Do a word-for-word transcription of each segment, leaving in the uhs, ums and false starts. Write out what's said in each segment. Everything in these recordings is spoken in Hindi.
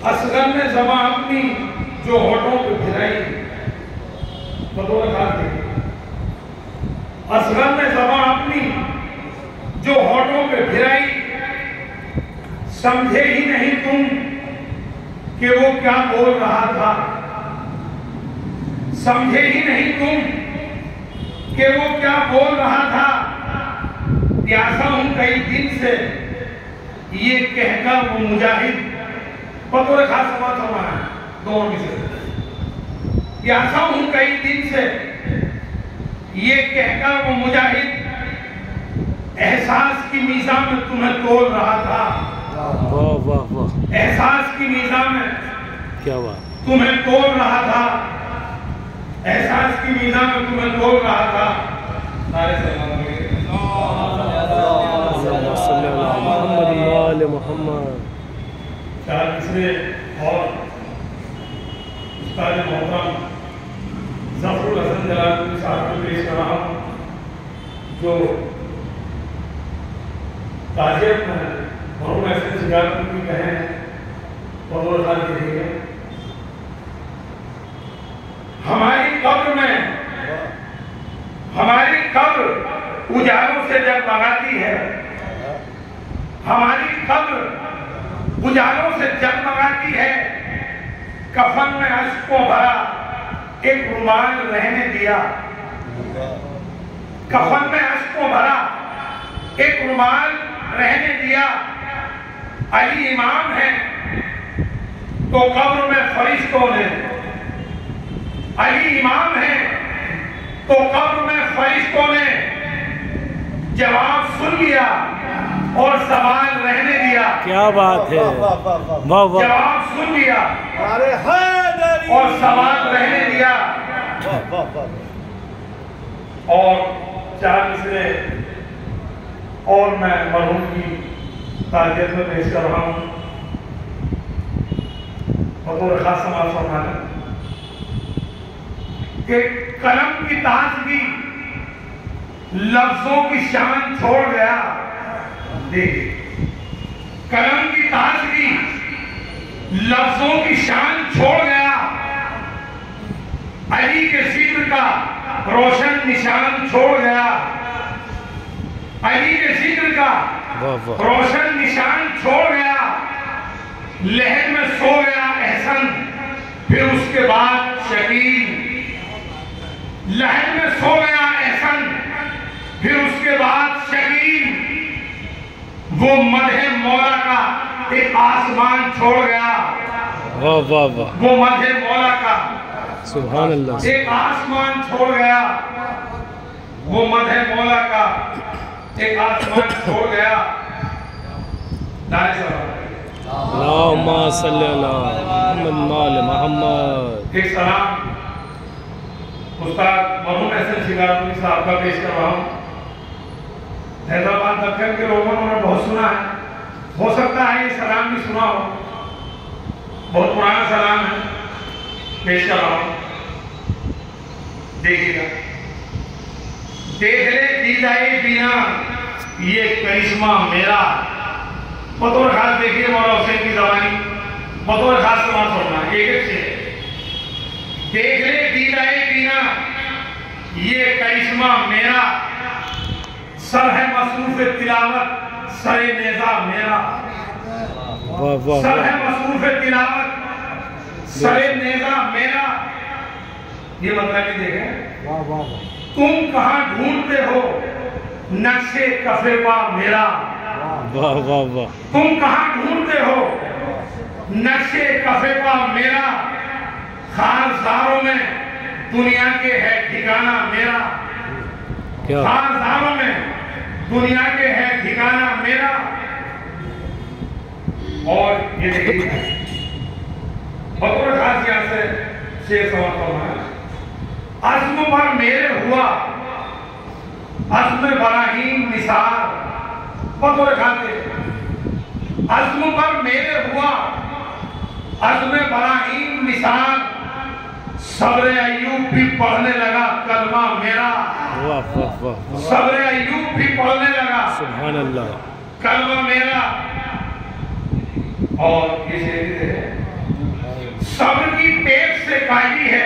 असगर ने ज़बां अपनी जो होठों पे फिराई, बतौर खास देखिए, असगर ने ज़बां अपनी जो होठों पे फिराई, समझे ही नहीं तुम कि वो क्या बोल रहा था, समझे ही नहीं तुम कि वो क्या बोल रहा था। प्यासा हूं कई दिन से ये कहकर वो मुजाहिद, बतौर खास समाज हमारा दोनों की से, प्यासा हूं कई दिन से ये कहकर वो मुजाहिद, एहसास की मीज़ान में तुम्हें तोल रहा था। वाह वाह वाह, एहसास की मीज़ान में क्या बात, तुम्हें तोल रहा था, एहसास की मीज़ान में तुम्हें तोल रहा था। नारे से मोहम्मद मोहम्मद। चार तीसरे और उस्ताद मोहतरम ज़फ़रुल हसन जलालुद्दीन साहब को पेश कर रहा हूँ, जो ताजियत में मरहूम ऐसे शिगारपुर की कहें बतौर खास देखिए। हमारी कब्र में, हमारी कब्र उजालों से जगमगाती है, हमारी कब्र उजालों से जगमगाती है। कफन में अश्कों भरा एक रुमाल रहने दिया, कफन में अश्कों भरा एक रुमाल रहने दिया। अली इमाम है तो कब्र में फरिश्तों ने, अली इमाम है तो कब्र में फरिश्तों ने जवाब सुन लिया और सवाल रहने दिया। क्या बात है, वाह वाह, जवाब सुन लिया और सवाल रहने दिया। और चार मिसरे और मैं मरहूम की ताजियत में पेश कर रहा हूँ बतौर खास समाज फरमाना कि कलम की ताजगी लफ्जों की शान छोड़ गया। देखिए, कलम की ताजगी लफ्जों की शान छोड़ गया। अली के जिक्र का रोशन निशान छोड़ गया, अली के जिक्र का रोशन निशान छोड़ गया। लहर में सो गया एहसन, फिर उसके बाद शकील, लहर में सो गया एहसन, फिर उसके बाद शकील। वो मदहे मौला का एक आसमान छोड़ गया, वाह वाह वाह, वो मदहे मौला का सुभान अल्लाह, एक आसमान छोड़ गया, वो मदहे मौला का एक आसमान छोड़ गया। अल्लाहुम्मा सल्ली अला मुहम्मद मोहम्मद। एक सलाम उस्ताद मरहूम ऐसे शिगारपुरी साहब का पेश कर रहा हूँ। हैदराबाद दक्कन के लोगों ने बहुत सुना है, हो सकता है ये सलाम भी सुना हो, बहुत पुराना सलाम है, पेश कर रहा हूँ, देखिएगा। देख ले दीदाए बिना ये करिश्मा मेरा, बतौर खास देखिए मौला हुसैन की जबानी, बतौर खास समाज पढ़ना एक एक से। देख ले दीदाए बिना ये करिश्मा मेरा, सर है मसरूफ तिलावत सरे नेजा मेरा, सर है मसरूफ तिलावत सरे नेजा मेरा। ये मतलब ही देखें, तुम कहाँ ढूंढते हो नक्शे कफे पा मेरा, वाह वाह वाह, तुम कहाँ ढूंढते हो नक्शे कफे पा मेरा। खारसारों में दुनिया के है ठिकाना मेरा, क्या खारसारों में दुनिया के है ठिकाना मेरा। और ये देखिए बतौर खास यहाँ से शेर सवाल फरमाया, अज़्म पर मेरे हुआ अज़्म बराहीम निसार, बतौर खाते अज़्म पर मेरे हुआ अज़्म बराहीम निसार। सब्र अय्यूब भी पढ़ने लगा कलमा मेरा, वाह वाह वाह, सब्र अय्यूब भी पढ़ने लगा सुभान अल्लाह, कलमा मेरा। और ये शेर सब्र की टेक से काटी है,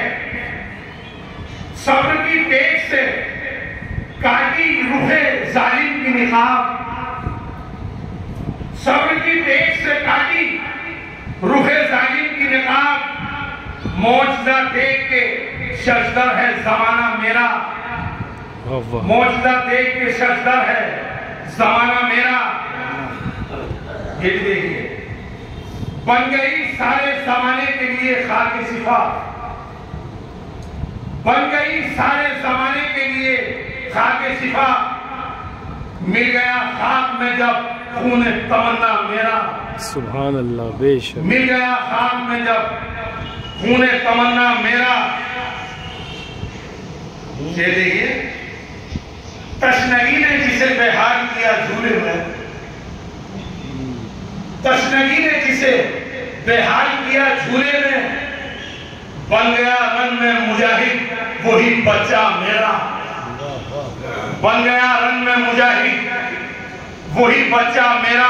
सब्र की टेक से काटी रुहे जालिम की निकाब, सब्र की टेक से काटी रुहे जालिम की निकाब, मौजदा देख के शर्जदर है जमाना मेरा, मौजदा देख के शर्जदर है जमाना मेरा। ये भी देखिए, बन गई सारे जमाने के लिए खाके सिफा, बन गई सारे जमाने के लिए खाके सिफा, मिल गया खाक में जब खून तमन्ना मेरा, सुभान अल्लाह, बेशक मिल गया खाक में जब खून तमन्ना मेरा। ये देखिए, तशनगी ने जिसे बेहाल किया झूले में, तशनगी ने जिसे बेहाल किया झूले में, बन गया रन में मुजाहिद वही बच्चा मेरा, बन गया रन में मुजाहिद वही बच्चा मेरा।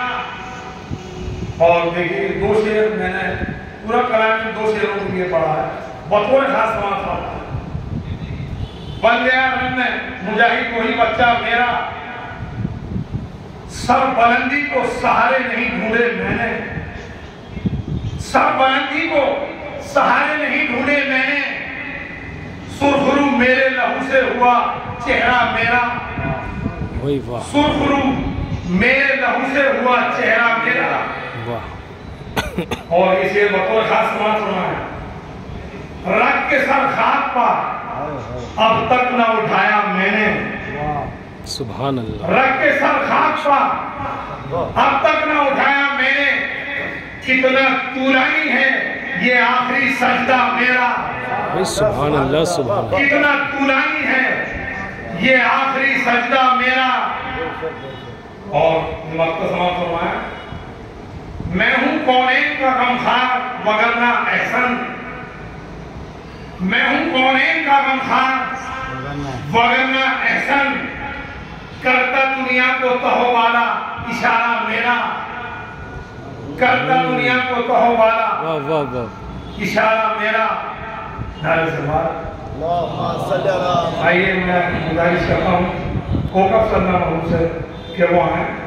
और देखिए, दो शेर मैंने पूरा कलाम में दो शेरों के लिए पढ़ा है, बतौर खास समाज पढ़ा है। बन गया रन में मुजाहिद वही बच्चा मेरा, सर बुलंदी को सहारे नहीं ढूंढे मैंने, सर बुलंदी को सहारे नहीं ढूंढे मैंने, सुरखरू मेरे लहू से हुआ चेहरा मेरा, वही वाह, सुरखरू मेरे लहू से हुआ चेहरा मेरा। वाह। और इसे बतौर खास समाज सुना है, रख के सर खाक पर अब तक न उठाया मैंने, सुभान अल्लाह, रख के सर खाक पर अब तक न उठाया मैंने, कितना तूलानी है ये आखिरी सजदा मेरा, सुभान अल्लाह, सुभान अल्लाह, कितना तूलानी है ये आखिरी सजदा मेरा। और मक्का समाप्त फरमाया, मैं हूं कौनैन का गमखार वगरना एहसन, मैं हूं कौनैन का गमखार वगरना एहसन, करता दुनिया को तहो वाला इशारा मेरा, करता दुनिया को तहो वाला वाह वाह वाह, इशारा मेरा। नारे से बात आइए, मैं गुजारिश करता हूँ कोकब सल्लल्लाहु अलैहि वसल्लम से कि वो आए।